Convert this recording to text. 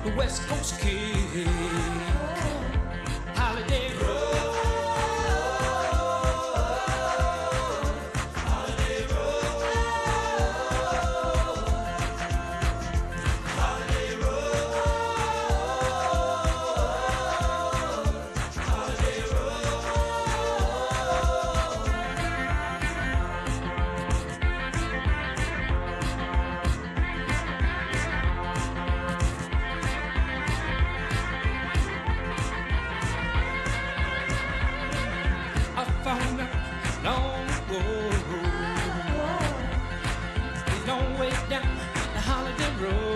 the West Coast kid. Holiday road, holiday road, holiday road, holiday road. I found out long ago, a long way down the holiday road.